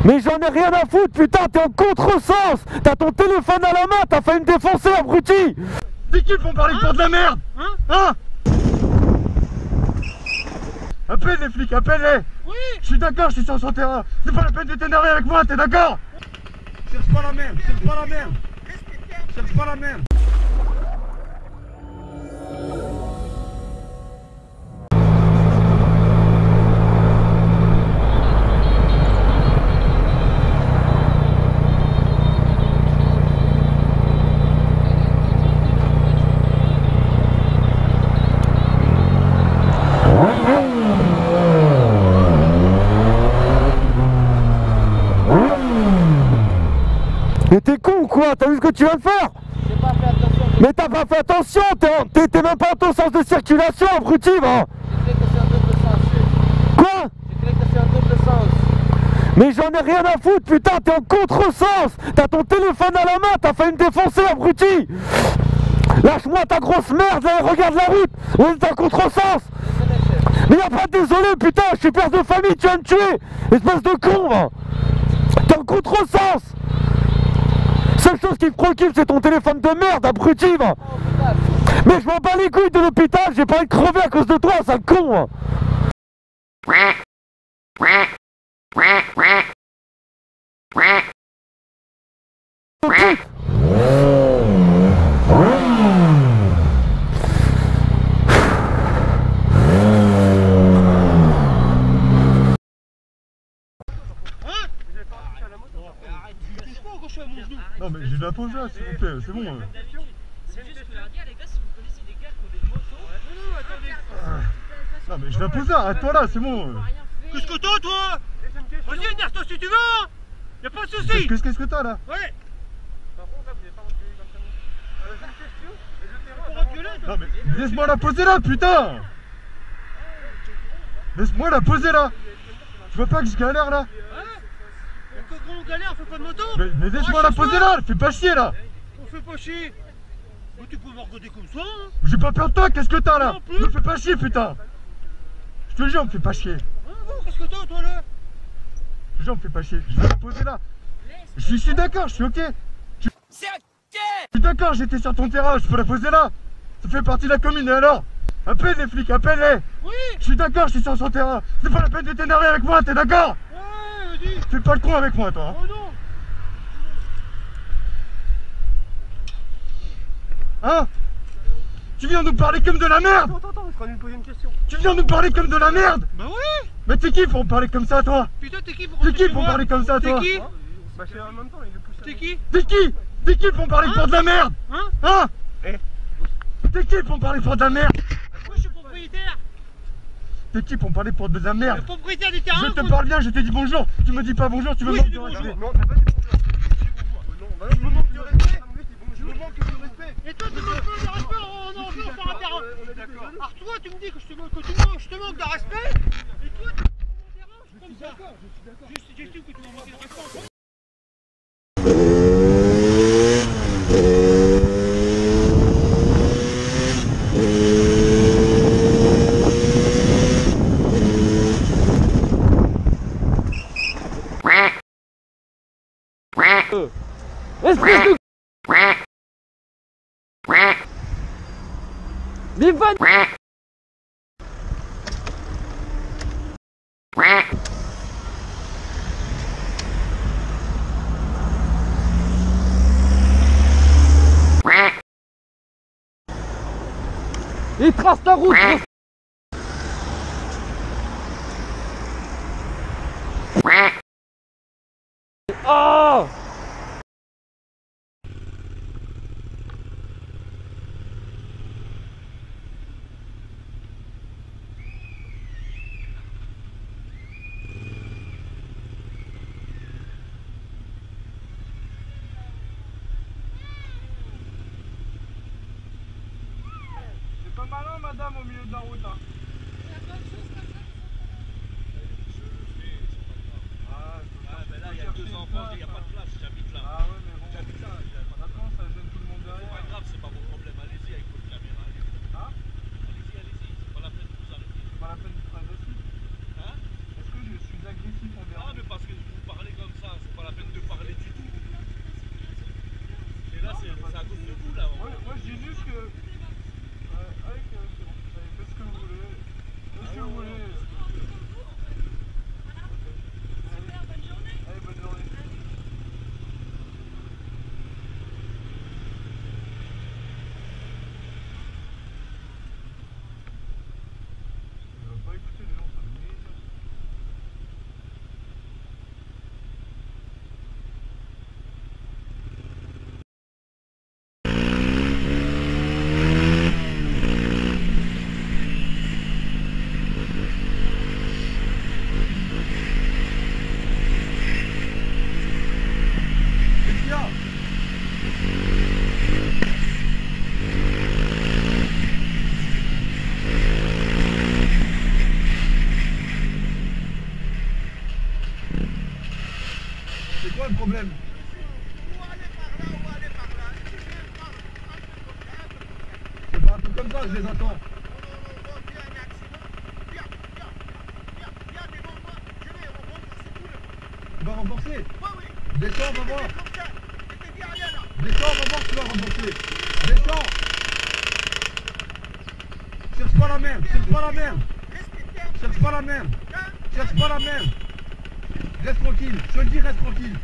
Mais j'en ai rien à foutre, putain, t'es en contresens. T'as ton téléphone à la main, t'as failli me défoncer, abruti. C'est qui pour parler pour de la merde? Hein? Appelle les flics, appelle-les. Oui. Je suis d'accord, je suis sur son terrain. C'est pas la peine de t'énerver avec moi, t'es d'accord? Cherche pas la merde, cherche pas la merde. Cherche pas la merde. Mais t'es con ou quoi? T'as vu ce que tu viens de faire? J'ai pas fait attention. Mais t'as pas fait attention, t'es même pas en ton sens de circulation, abruti, va. J'ai cru que c'est un double sens. Quoi? J'ai cru que c'est un double sens. Mais j'en ai rien à foutre, putain, t'es en contresens. T'as ton téléphone à la main, t'as failli me défoncer, abruti. Lâche-moi ta grosse merde, là, regarde la route. On est en contresens. Mais y'a pas de désolé, putain, je suis père de famille, tu vas me tuer. Espèce de con, va. T'es en contresens. Seule chose qui me préoccupe, c'est ton téléphone de merde, abruti, va. Mais je m'en bats les couilles de l'hôpital, j'ai pas envie de crever à cause de toi, sale con, va. Non mais j'ai de la pause là, s'il vous plaît, c'est bon. C'est juste que dire les gars, si vous connaissez des gars qui ont des motos. Non, attendez. Non mais je la pose là, à toi là, c'est bon. Qu'est-ce que t'as toi? Vas-y, énerve-toi si tu veux. Y'a pas de soucis. Qu'est-ce que t'as là? Ouais. Par contre, là, vous n'avez pas reculé comme ça. J'ai une question. Et je Pour reculer, Non mais laisse-moi la poser là, putain. Laisse-moi la poser là. Tu vois pas que je galère là? Quand on galère, on fait pas de moto. Mais laisse-moi la poser là, fais pas chier là. On fait pas chier. Mais tu peux me regarder comme ça, hein. J'ai pas peur de toi, qu'est-ce que t'as là? Non plus. Me fais pas chier putain. Je te le jure, me fais pas chier. Hein, bon, qu'est-ce que t'as toi là? Je te jure, me fais pas chier. Je vais la poser là. Je suis d'accord, je suis ok. C'est ok. Je suis d'accord, j'étais sur ton terrain, je peux la poser là. Ça fait partie de la commune, et alors? Appelle les flics, appelle-les. Oui. Je suis d'accord, je suis sur son terrain. C'est pas la peine de t'énerver avec moi, t'es d'accord? Ouais, vas-y. Fais pas le con avec moi, toi. Oh non. Hein? Tu viens nous parler comme de la merde. Attends, je crois lui poser une question. Tu viens nous parler comme de la merde. Bah oui. Mais t'es qui pour me parler comme ça, toi? Putain, t'es qui pour T'es rentrer qui chez pour moi? parler comme ça, T'es toi? qui? Bah, c'est en même temps, il le pousse. T'es qui? T'es qui? T'es qui pour me parler pour de la merde? Hein? Hein? T'es qui pour me parler pour de la merde? Moi je suis propriétaire. T'es qui pour me parler pour de la Le merde? propriétaire du terrain. Je te parle bien, je t'ai dit bonjour. Tu me dis pas bonjour, tu me Oui, manques je de dis respect. bonjour. Non, t'as pas dit bonjour. Je me manque de respect. Je me manque de respect. Et toi tu me manques de respect en enjeu par rapport à... Alors toi tu me dis que je te manque de respect. Et toi tu me manques de terrain, je suis comme ça. J'estime que tu m'as manqué de respect. Espèce de... Mais va... Et trace ta route. Oh! C'est pas malin, madame, au milieu de la route. Hein. Mais là, il y a deux enfants, il n'y a pas de place, j'habite là. Ah ouais, mais bon. J'habite là. Maintenant, ça gêne tout le monde C'est pas derrière. grave, c'est pas mon problème. Allez-y avec votre caméra. Hein? Allez-y. C'est pas la peine de vous arrêter. C'est pas la peine d'être agressif. Hein? Est-ce que je suis agressif envers Non, mais parce que vous parlez comme C'est quoi le problème? C'est pas un truc comme ça, je les attends. Tu vas rembourser? Descends, on va voir. Descends, on va voir si tu vas rembourser. Descends. Cherche pas la merde, cherche pas la merde. Cherche pas la merde. Cherche pas la merde. Reste tranquille, je te le dis, reste tranquille.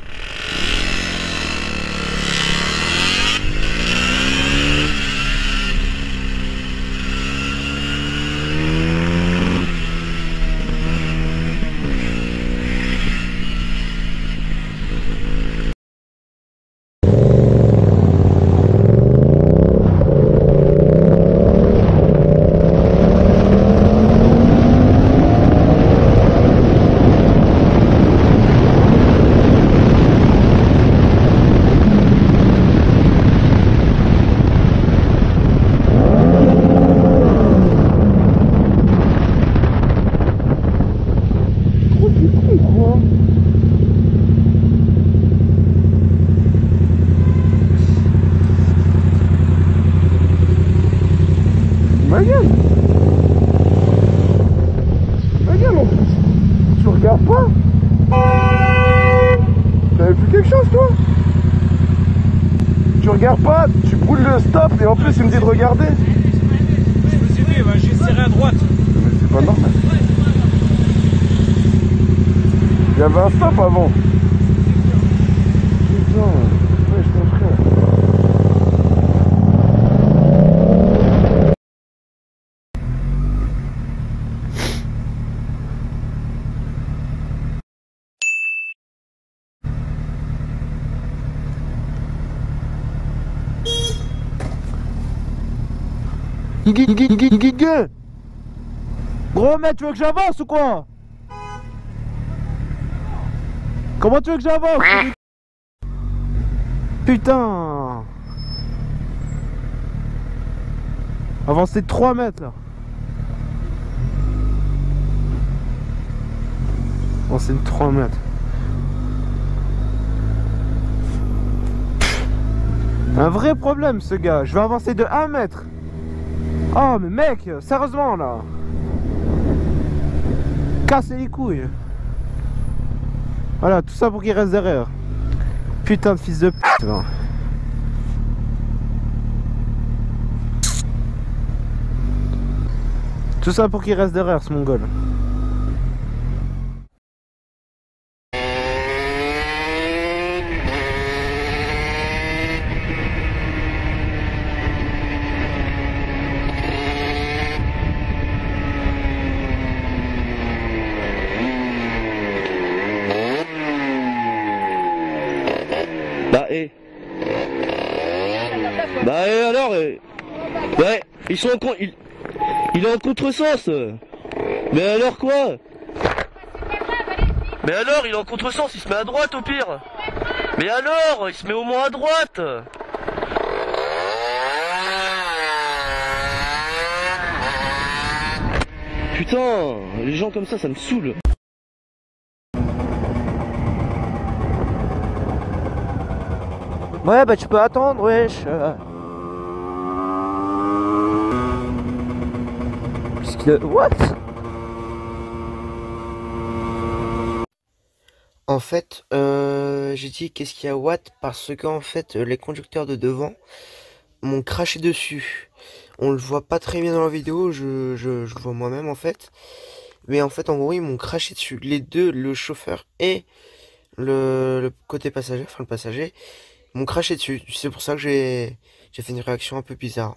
Ma gueule, en plus. Tu regardes pas? T'avais vu quelque chose, toi? Tu regardes pas, tu brûles le stop et en plus il me dit de regarder. Je vous ai dit, j'ai serré à droite. Mais c'est pas normal. Il y avait un stop avant. Putain, ouais, je t'en frère. Gros mec, tu veux que j'avance ou quoi? Comment tu veux que j'avance? Putain. Avancer de 3 mètres là. Avancer de 3 mètres. Un vrai problème ce gars, je vais avancer de 1 mètre. Oh mais mec, sérieusement là. Casser les couilles. Voilà, tout ça pour qu'il reste derrière. Putain de fils de pute là. Tout ça pour qu'il reste derrière ce mongol. Bah et alors ouais, ils sont il est en contresens. Mais alors quoi? Mais alors il est en contresens, il se met à droite au pire. Mais alors, il se met au moins à droite. Putain, les gens comme ça me saoule. Ouais, bah tu peux attendre, wesh. What? En fait, j'ai dit qu'est-ce qu'il y a what parce que en fait les conducteurs de devant m'ont craché dessus. On le voit pas très bien dans la vidéo, je le vois moi-même en fait. Mais en fait en gros ils m'ont craché dessus. Les deux, le chauffeur et le côté passager, enfin le passager, m'ont craché dessus. C'est pour ça que j'ai fait une réaction un peu bizarre.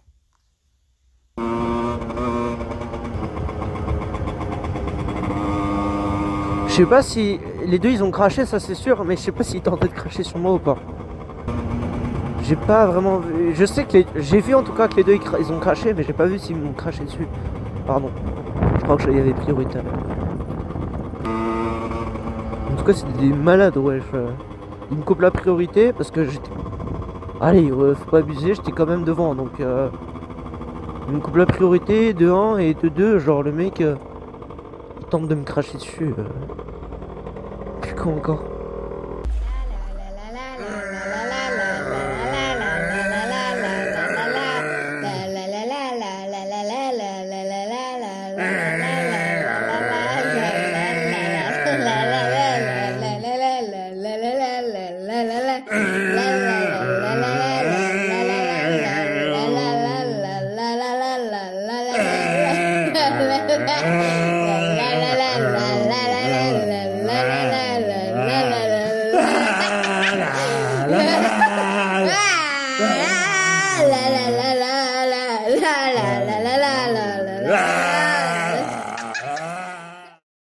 Je sais pas si les deux ils ont craché, ça c'est sûr, mais je sais pas s'ils tentaient de cracher sur moi ou pas. J'ai pas vraiment vu. Je sais que j'ai vu en tout cas que les deux ils ont craché, mais j'ai pas vu s'ils m'ont craché dessus. Pardon. Je crois que il y avait priorité. En tout cas c'est des malades, ouais. Ils me coupent la priorité parce que j'étais. Allez, faut pas abuser, j'étais quand même devant donc. Ils me coupent la priorité de 1 et de 2, genre le mec. Il tente de me cracher dessus. Plus con encore. là